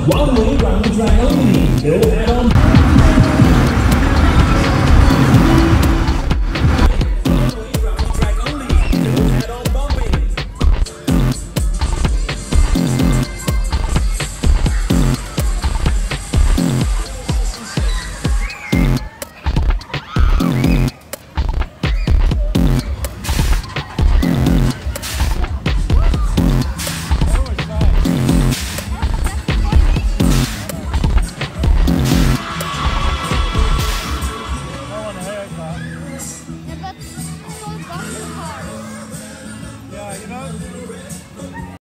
one way round the track only. Go head on.